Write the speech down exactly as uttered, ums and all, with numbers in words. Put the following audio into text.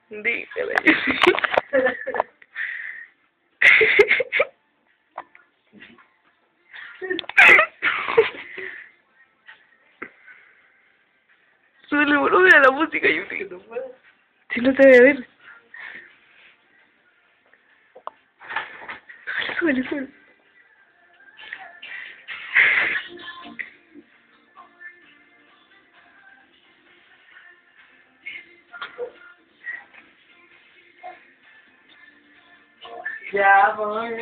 Dígale. Suele volumen a la música, yo sé que no puedo. Si no te voy a ver. Suele, suele. Ya, amor.